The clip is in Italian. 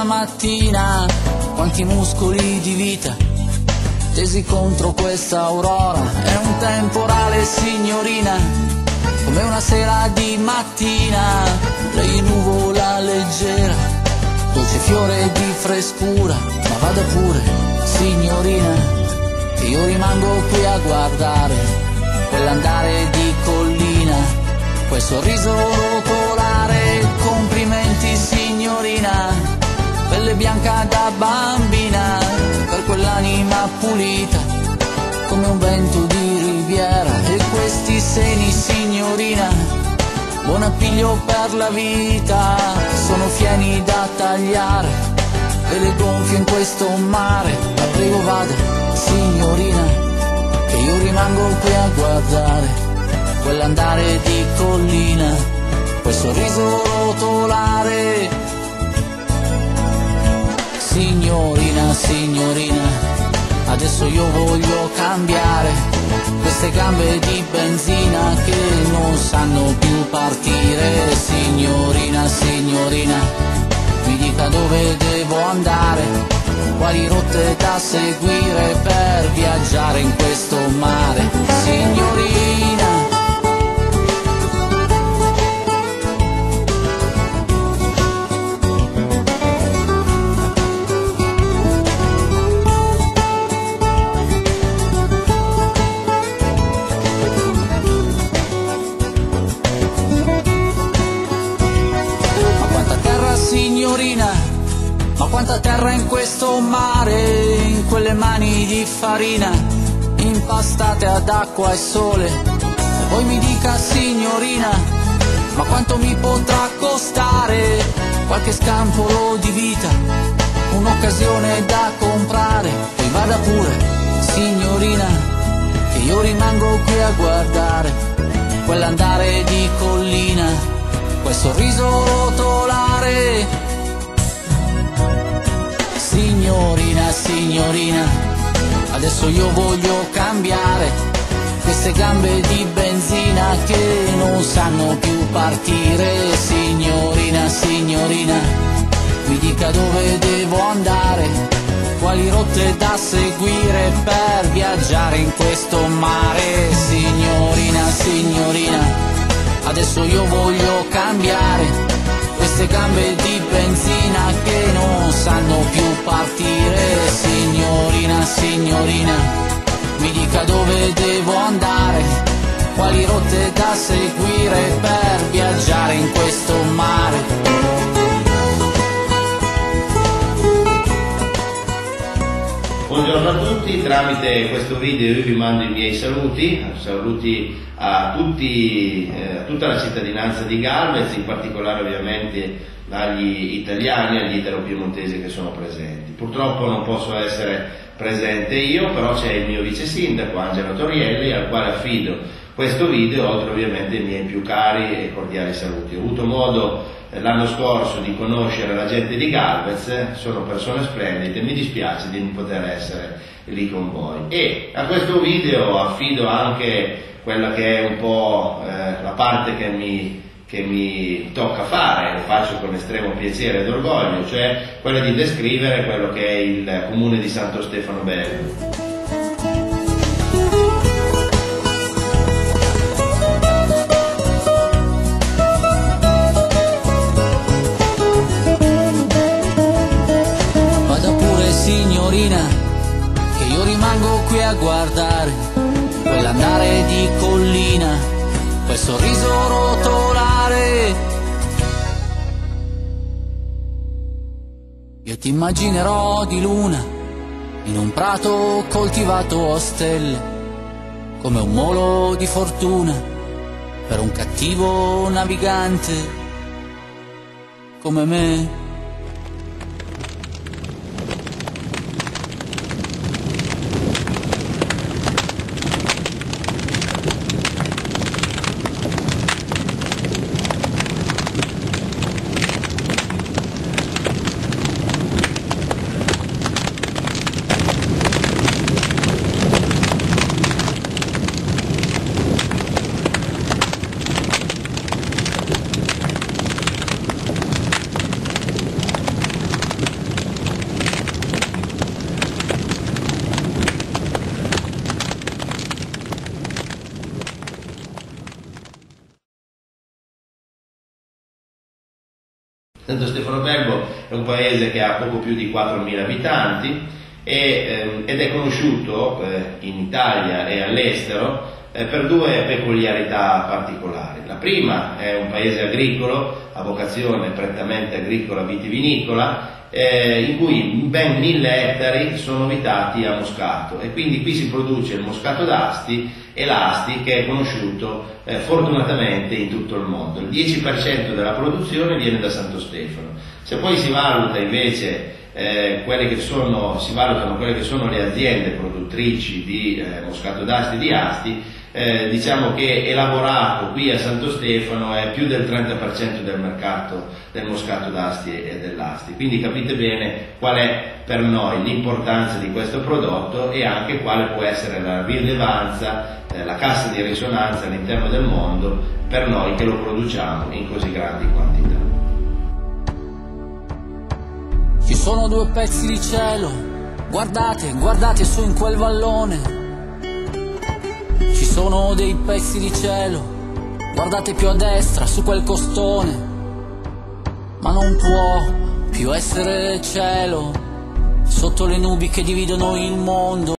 mattina, quanti muscoli di vita tesi contro questa aurora. È un temporale, signorina, come una sera di mattina. Lei nuvola leggera, dolce fiore di frescura. Ma vada pure, signorina, che io rimango qui a guardare quell'andare di collina, quel sorriso rotolare. Complimenti, signorina, pelle bianca da bambina, per quell'anima pulita come un vento di riviera. E questi seni, signorina, buon appiglio per la vita, sono fieni da tagliare e le gonfio in questo mare. La prego vada, signorina, che io rimango qui a guardare quell'andare di collina, quel sorriso rotolare. Signorina, signorina, adesso io voglio cambiare queste gambe di benzina che non sanno più partire. Signorina, signorina, mi dica dove devo andare, quali rotte da seguire per viaggiare in questo mare. Signorina, signorina, ma quanta terra in questo mare, in quelle mani di farina impastate ad acqua e sole. E poi mi dica, signorina, ma quanto mi potrà costare qualche scampolo di vita, un'occasione da comprare. Poi vada pure, signorina, che io rimango qui a guardare quell'andare di collina, quel sorriso rotolare. Signorina, signorina, adesso io voglio cambiare queste gambe di benzina che non sanno più partire. Signorina, signorina, mi dica dove devo andare, quali rotte da seguire per viaggiare in questo mare. Signorina, signorina, adesso io voglio cambiare queste gambe di benzina che non sanno più partire. Signorina, signorina, mi dica dove devo andare, quali rotte da seguire per viaggiare in questo mare. Buongiorno a tutti, tramite questo video io vi mando i miei saluti a tutti, a tutta la cittadinanza di Galvez, in particolare ovviamente agli italiani e agli italo-piemontesi che sono presenti. Purtroppo non posso essere presente io, però c'è il mio vice sindaco Angelo Torielli, al quale affido questo video, oltre ovviamente ai miei più cari e cordiali saluti. Ho avuto modo l'anno scorso di conoscere la gente di Galvez, sono persone splendide, mi dispiace di non poter essere lì con voi. E a questo video affido anche quella che è un po' la parte che mi tocca fare, lo faccio con estremo piacere ed orgoglio, cioè quella di descrivere quello che è il comune di Santo Stefano Bello. Signorina, che io rimango qui a guardare quell'andare di collina, quel sorriso rotolare. Io ti immaginerò di luna in un prato coltivato a stelle, come un molo di fortuna per un cattivo navigante come me. Santo Stefano Belbo è un paese che ha poco più di 4.000 abitanti ed è conosciuto in Italia e all'estero per due peculiarità particolari. La prima è un paese agricolo, a vocazione prettamente agricola vitivinicola, in cui ben 1.000 ettari sono vitati a moscato, e quindi qui si produce il moscato d'Asti e l'Asti, che è conosciuto fortunatamente in tutto il mondo. Il 10% della produzione viene da Santo Stefano. Se poi si valuta invece si valutano quelle che sono le aziende produttrici di moscato d'Asti e di Asti, diciamo che elaborato qui a Santo Stefano è più del 30% del mercato del moscato d'Asti e dell'Asti. Quindi capite bene qual è per noi l'importanza di questo prodotto e anche quale può essere la rilevanza, la cassa di risonanza all'interno del mondo per noi che lo produciamo in così grandi quantità. Ci sono due pezzi di cielo, guardate, guardate su in quel vallone. Ci sono dei pezzi di cielo, guardate più a destra su quel costone. Ma non può più essere cielo sotto le nubi che dividono il mondo.